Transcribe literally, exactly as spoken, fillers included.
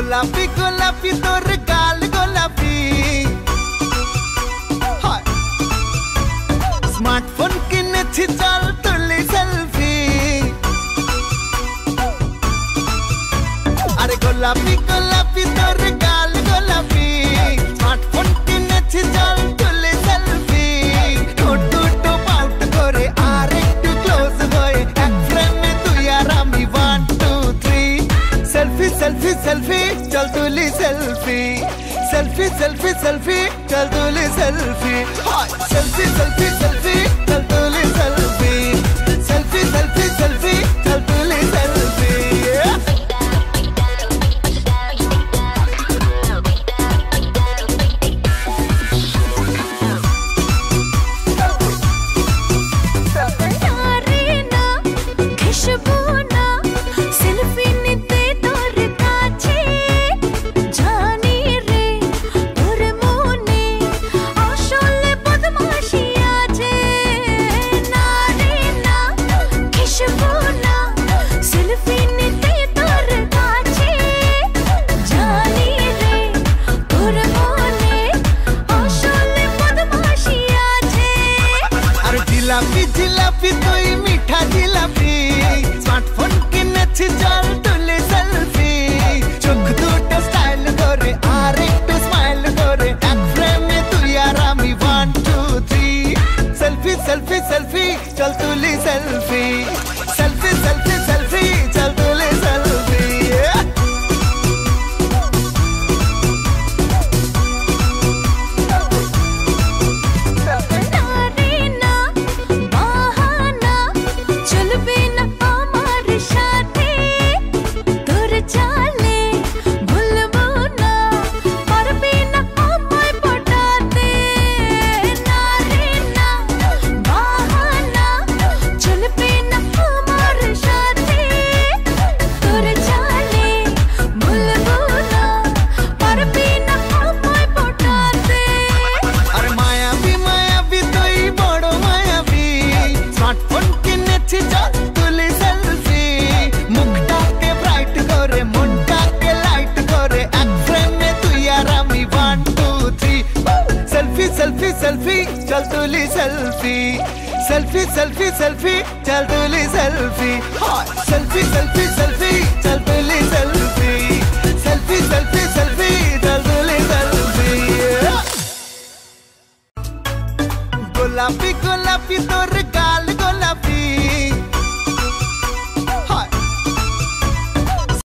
গোলাপি গোলাপি তোর গাল গোলাপি স্মার্টফোন কিনেছি চল তুলি সেলফি আরে গোলাপি গোলাপি তোর গাল গোলাপি স্মার্টফোন কিনেছি চল তুলি সেলফি ঠোঁটো টো পাউট করে আর একটু ক্লোজ হয়ে এক ফ্রেমে তুই আর আমি one two three selfie selfie selfie চল তুলি সেলফি সেলফি সেলফি সেলফি চল তুলি সেলফি সেলফি সেলফি সেলফি চল তুলি সেলফি সেলফি সেলফি সেলফি চল তুলি সেলফি জিলাপি জিলাপি তুই মিঠা জিলাপি স্মার্টফোন কিনেছি চল তুলি সেলফি চোখ দুটো স্টাইল করে আর একটু স্মাইল করে এক ফ্রেমে তুই আর আমি one two three selfie selfie selfie চল তুলি সেলফি সেলফি সেলফি সেলফি চল তুলি সেলফি सेल्फी सेल्फी चल तुली सेल्फी सेल्फी सेल्फी सेल्फी चल तुली सेल्फी सेल्फी सेल्फी सेल्फी चल तुली सेल्फी सेल्फी सेल्फी सेल्फी चल तुली सेल्फी गोलापी गोलापी तोर